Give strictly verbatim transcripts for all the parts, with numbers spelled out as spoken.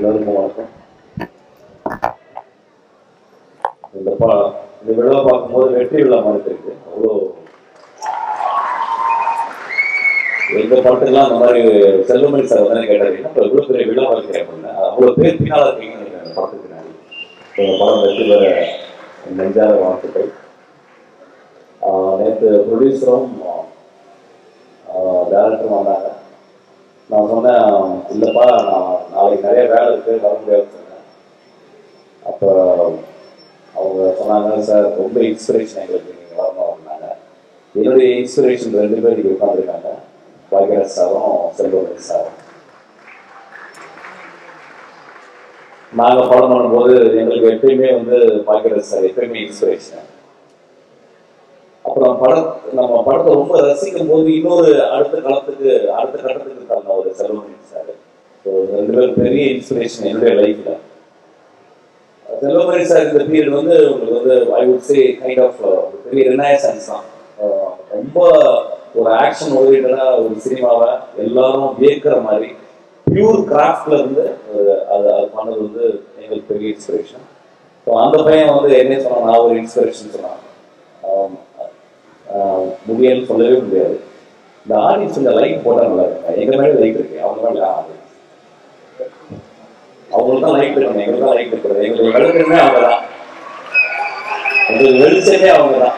எல்லாருக்கும் வணக்கம். இந்த பா இந்த விழா பார்க்கும்போது வெற்றி விழா மாதிரி இருக்கு. அவ்வளோ எங்க பாட்டுக்கெல்லாம் அந்த மாதிரி செல்வமணி சார் வந்து கேட்டாரு, இப்போ இவ்வளோ பெரிய விழா இருக்கிறேன் அப்படின்னா அவ்வளோ பேர் பின்னால் இருக்கீங்கன்னு நினைக்கிறேன் பாட்டுக்கு பின்னாடி. எங்கள் படம் வெற்றி பெற நெஞ்சார வாழ்த்துக்கள். நேற்று ப்ரொடியூசரும் டேரக்டரும் வந்தாங்க. நான் சொன்னேன், இல்லைப்பா நான் நாளைக்கு நிறைய வேலை இருக்குது வர முடியாதுன்னு சொன்னேன். அப்போ அவங்க சொன்னாங்க, சார் ரொம்ப இன்ஸ்பிரேஷன் எங்களுக்கு நீங்கள் வரணும் அப்படின்னாங்க. என்னுடைய இன்ஸ்பிரேஷன் ரெண்டு பேர் இங்கே உட்காந்துருக்காங்க, பாக்யராஜ் சாரும் செல்வமணி சாரும். நாங்கள் படம் பண்ணும்போது எங்களுக்கு எப்பயுமே வந்து பாக்யராஜ் சார் எப்பயுமே இன்ஸ்பிரேஷன். அப்புறம் படம் நம்ம படத்தை ரொம்ப ரசிக்கும் போது இன்னொரு அடுத்த காலத்துக்கு அடுத்த கட்டத்துக்கு இருக்காங்க ஒரு செல்வமணி சார். ஸோ ரெண்டு பேரும் பெரிய இன்ஸ்பிரேஷன் என்னுடைய லைஃப்ல. செல்வமணி சார் இந்த பீரியட் வந்து உங்களுக்கு வந்து I would say kind of பெரிய ரினைசன்ஸ் தான். ரொம்ப ஒரு ஆக்ஷன் ஓரியன்டா ஒரு சினிமாவை எல்லாரும் வியக்கிற மாதிரி பியூர் கிராஃப்ட்ல இருந்து அது அது பண்ணது வந்து எங்களுக்கு பெரிய இன்ஸ்பிரேஷன். ஸோ அந்த பையன் வந்து என்ன சொன்னான், நான் ஒரு இன்ஸ்பிரேஷன் சொன்னான். முடியன்னு சொல்லவே முடியாது. இந்த ஆடியன்ஸ் இந்த லைக் போட்டால் நல்லா இருக்கு. எங்க மேலே லைக் இருக்கு, அவங்க மேலே அவங்களுக்கு தான் லைக் இருக்கணும், எங்களுக்கு தான் லைக் இருக்கிறது. எங்களுக்கு வெளிச்சமே அவங்க தான், எங்களுக்கு வெளிச்சமே அவங்க தான்.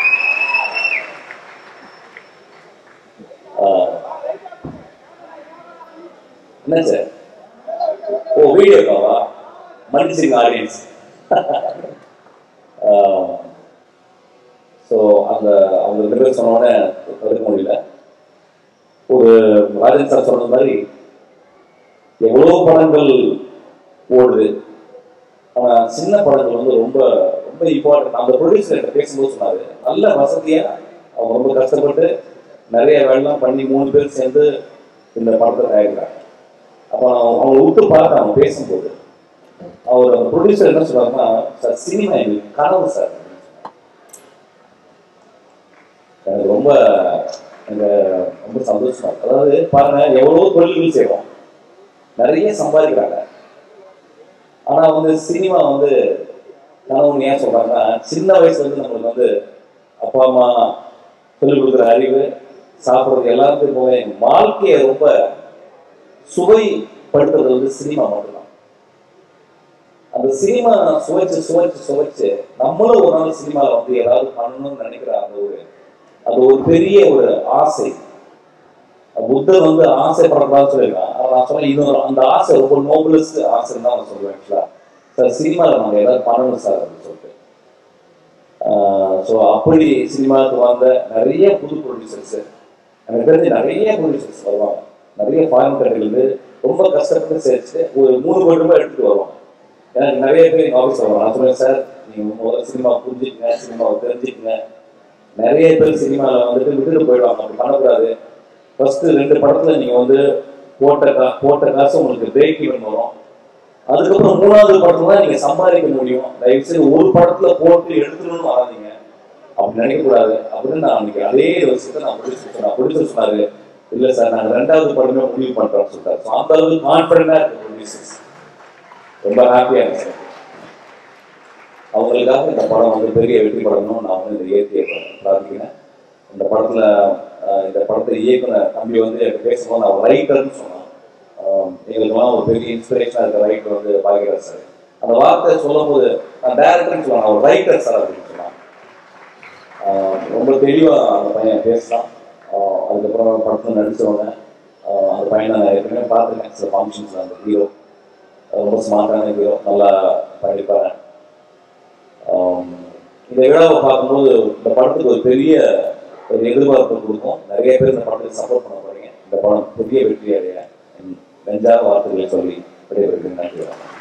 என்ன சார், ஓ வீடியோக்காவா, மன்னிச்சிங்க ஆடியன்ஸ். ஸோ அந்த அவங்க ரெண்டு பேர் சொன்னோடனே தடுக்க முடியல. ஒரு ராஜன் சார் சொன்ன மாதிரி எவ்வளோ படங்கள் ஓடுது, ஆனால் சின்ன படங்கள் வந்து ரொம்ப ரொம்ப இம்பார்ட்டன்ட். அந்த ப்ரொடியூசர்கிட்ட பேசும்போது சொன்னாரு, நல்ல வசதியாக அவங்க ரொம்ப கஷ்டப்பட்டு நிறைய வேலைலாம் பண்ணி மூணு பேர் சேர்ந்து இந்த படத்தை தயாரிக்கிறாங்க. அப்போ அவங்க விட்டு பார்த்து அவங்க பேசும்போது அவர் அந்த ப்ரொடியூசர் என்ன சொல்றாருன்னா, சார் சினிமா எங்களுக்கு கனவு சார். எனக்கு ரொம்ப எனக்கு ரொம்ப சந்தோஷமா இருக்கு. அதாவது பாருங்க, எவ்வளவோ தொழில்கள் செய்வோம், நிறைய சம்பாதிக்கிறாங்க. ஆனா வந்து சினிமா வந்து கனவுன்னு ஏன் சொல்றாங்கன்னா, சின்ன வயசுல இருந்து நம்மளுக்கு வந்து அப்பா அம்மா சொல்லிக் கொடுக்குற அறிவு, சாப்பிட்றது எல்லாத்துக்கும் போக எங்க வாழ்க்கையை ரொம்ப சுவைப்படுத்துறது வந்து சினிமா மட்டும்தான். அந்த சினிமா சுவைச்சு சுவைச்சு சுவைச்சு நம்மளும் ஒரு நாள் சினிமாவில் வந்து ஏதாவது பண்ணணும்னு நினைக்கிற அந்த ஒரு அது ஒரு பெரிய ஒரு ஆசை. புத்தர் வந்து ஆசைப்படக்கூடாதுன்னு சொல்லியிருக்கான். நான் சொன்னேன், இது அந்த ஆசை ரொம்ப நோபலஸ்ட் ஆசைன்னு தான் நான் சொல்லுவேன். ஆக்சுவலா சார் சினிமாவில் நாங்கள் ஏதாவது பண்ணணும் சார் அப்படின்னு சொல்லிட்டு. ஸோ அப்படி சினிமாவுக்கு வந்த நிறைய புது ப்ரொடியூசர்ஸ், எனக்கு தெரிஞ்சு நிறைய ப்ரொடியூசர்ஸ் வருவாங்க. நிறைய ஃபாரின் கண்ட்ரிலேருந்து ரொம்ப கஷ்டப்பட்டு சேர்த்து ஒரு மூணு கோடி ரூபாய் எடுத்துகிட்டு வருவாங்க. எனக்கு நிறைய பேர் எங்கள் ஆஃபீஸ் வருவாங்க. நான் சொல்லுவேன், சார் நீங்கள் முதல்ல சினிமா புரிஞ்சுக்குங்க, சினிமாவை தெரிஞ்சுக்குங்க. நிறைய பேர் சினிமாவில் வந்துட்டு விட்டுட்டு போயிடுவாங்க, அப்படி பண்ணக்கூடாது. ஃபர்ஸ்ட் ரெண்டு படத்துல நீங்க வந்து போட்ட கா போட்ட காசு உங்களுக்கு பிரேக் ஈவன் வரும். அதுக்கப்புறம் மூணாவது படத்துல தான் நீங்க சம்பாதிக்க முடியும். தயவுசெய்து ஒரு படத்துல போட்டு எடுத்துக்கணும்னு வராதிங்க, அப்படி நினைக்கக்கூடாது அப்படின்னு நான் அன்னைக்கு அதே விஷயத்தை நான் பிடிச்சி நான் பிடிச்சி சொன்னாரு. இல்லை சார், நாங்கள் ரெண்டாவது படமே முடிவு பண்றோம்னு சொல்லிட்டாரு. ஸோ அந்த அளவுக்கு கான்ஃபிடண்டா இருக்கு ப்ரொடியூசர்ஸ். ரொம்ப ஹாப்பியா இருக்கு சார். அவங்களுக்காக இந்த படம் வந்து பெரிய வெற்றி படணும் நான் வந்து இந்த இயற்கையை பிரார்த்திக்கிறேன். இந்த படத்துல இந்த படத்தை இயக்குன தம்பி வந்து எனக்கு பேசும்போது நான் ரைட்டர்னு சொன்னான். எங்களுக்கெல்லாம் ஒரு பெரிய இன்ஸ்பிரேஷனாக இருக்கிற ரைட்டர் வந்து பாக்யராஜ் சார். அந்த வார்த்தை சொல்லும் போது நான் டேரக்டர்னு சொன்னான், அவர் ரைட்டர் சார் அப்படின்னு சொன்னான். ரொம்ப தெளிவாக அந்த பையன் பேசலாம். அதுக்கப்புறம் படத்தில் நடித்தவங்க அந்த பையனை நான் ஏற்கனவே பார்த்துருக்கேன் சில ஃபங்க்ஷன்ஸில். அந்த ஹீரோ ரொம்ப ஸ்மார்ட்டான ஹீரோ, நல்லா படிப்பாங்க. இந்த விழாவை பார்க்கும்போது இந்த படத்துக்கு ஒரு பெரிய ஒரு எதிர்பார்ப்பு கொடுக்கும். நிறைய பேர் இந்த படத்துக்கு சப்போர்ட் பண்ண போறீங்க. இந்த படம் பெரிய வெற்றி அடைய நெஞ்சார வார்த்தைகளை சொல்லி விடைபெறுகிறேன். நன்றி.